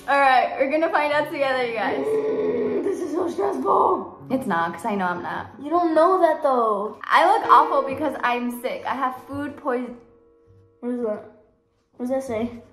Alright, we're gonna find out together, you guys. This is so stressful. It's not, because I know I'm not. You don't know that though. I look awful because I'm sick. I have food poison. What is that? What does that say?